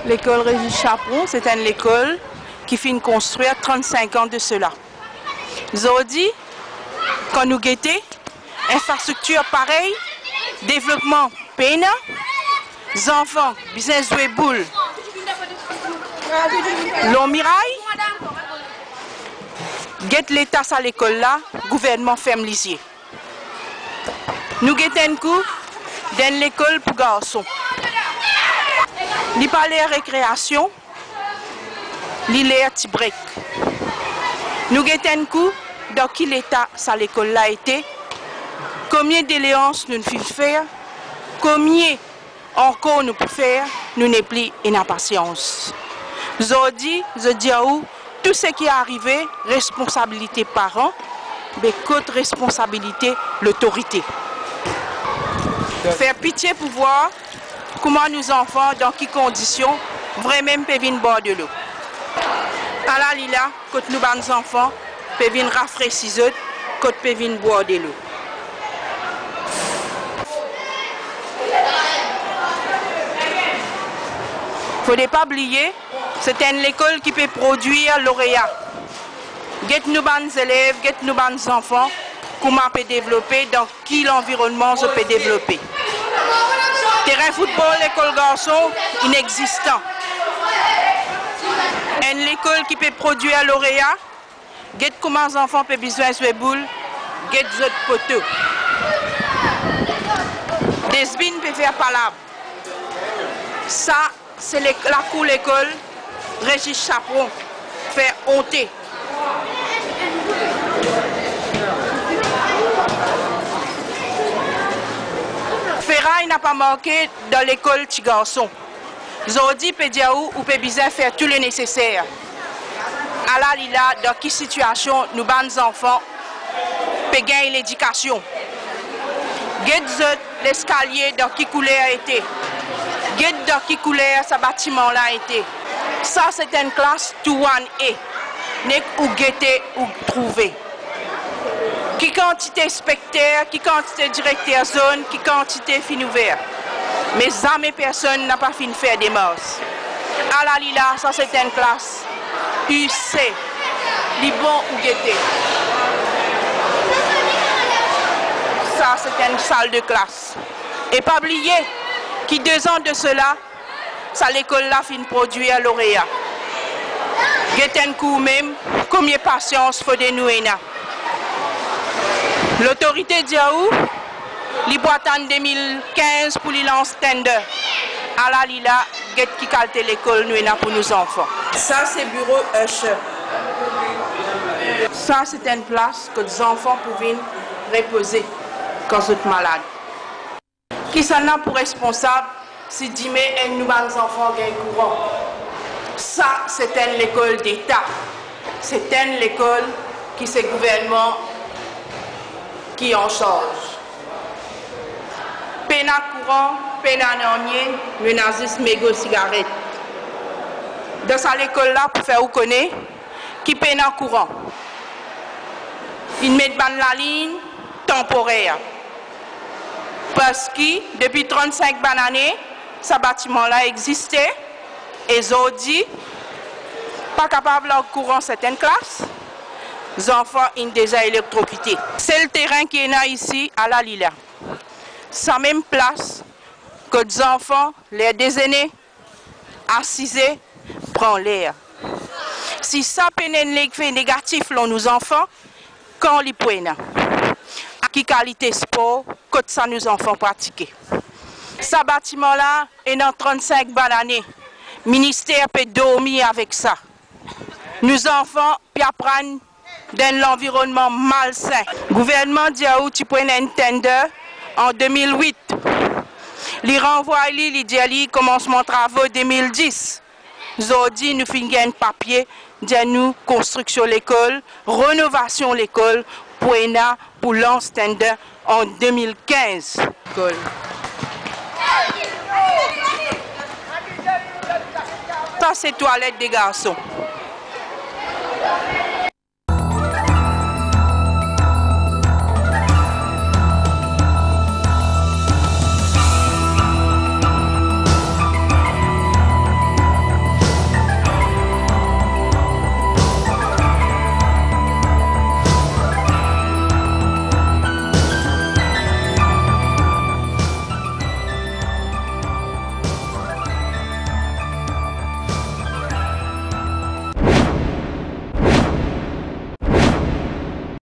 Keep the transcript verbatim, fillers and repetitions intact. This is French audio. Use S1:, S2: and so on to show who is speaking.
S1: L'école Régis Chaperon, c'est une école qui finit construire trente-cinq ans de cela. Aujourd'hui, quand nous guettons, infrastructure pareille, développement péna, les enfants, business de boule, l'on miraille, guette l'État à l'école là, gouvernement ferme lisier. Nous guettons un coup dans l'école pour garçons. Li parler récréation, li l'air ti break. Nous guettons un coup dans qui l'état ça l'école là été, combien d'éléances nous pouvons faire, combien encore nous pouvons faire, nous n'est plus en impatience. Je dis, je dis à vous, tout ce qui est arrivé, responsabilité parents, mais côté responsabilité l'autorité. Faire pitié pour voir comment nos enfants, dans quelles conditions, vraiment peuvent venir boire de l'eau. À la lila, quand nous nos enfants, peuvent venir rafraîchir eux, quand peuvent venir boire de l'eau. Il ne faut pas oublier, c'est une école qui peut produire lauréat. Get nous nos élèves, get nous nos enfants, comment on peut développer, dans quel environnement on peut développer. Terrain football, l'école garçon, inexistant. Une école qui peut produire lauréat, get comment les enfants peuvent besoin de boule, get d'autres poteaux. Des bines peuvent faire palabre. Ça, c'est la cour l'école, Régis Chaperon, fait honter. Ferraille n'a pas manqué dans l'école petit garçon. Aujourd'hui, Pédiaou ou Pébisin faire tout le nécessaire. À la lila, dans quelle situation nous bons enfants peut gagner l'éducation. Get l'escalier dans qui couleur a été. Get dans qui couleur ce bâtiment là a été. Ça c'est une classe tout one A. N'est ou guetter ou trouver. Qui quantité spectateur, qui quantité directeur zone, qui quantité fin ouvert. Mais jamais personne n'a pas fini de faire des morses. À la lila, ça c'est une classe U C, li bon ou guetté. Ça c'est une salle de classe. Et pas oublier qui deux ans de cela, ça l'école là fin produire lauréat. Guetté un coup même, combien de patience faut de nous. L'autorité dit à où? Li boîte en deux mille quinze pour li lance tender. À la lila, get qui calte l'école nous pour nos enfants. Ça c'est bureau usher. Ça c'est une place que les enfants pouvaient reposer quand ils sont malades. Qui s'en a pour responsable si demain un nouvel enfant gagne courant? Ça c'est une école d'État. C'est une école qui c'est le gouvernement qui en charge. Pena courant, pena normier, le nazisme mégot cigarette. Dans cette école-là, pour faire vous connaître, qui pena courant. Ils mettent la ligne temporaire. Parce que depuis trente-cinq années, ce bâtiment-là existait. Et ils ont dit, pas capable de courant certaines classes. Les enfants ont déjà électrocutés. C'est le terrain qui est là ici, à la Lila. C'est la même place que les enfants, les déjeuner, assisés, prennent l'air. Si ça peut être négatif pour nos enfants, quand ils prennent, à quelle qualité sport, que ça nos enfants pratiquent. Ce bâtiment-là est dans trente-cinq années. Le ministère peut dormir avec ça. Nos enfants peuvent apprendre dans l'environnement malsain. Le gouvernement dit à où tu prends un tender en deux mille huit. Il renvoie il dit à commencement travaux deux mille dix. Aujourd'hui, nous finissons un papier dit nous construction l'école, rénovation l'école pour ena pour lance tender en deux mille quinze. Ça c'est toilette des garçons.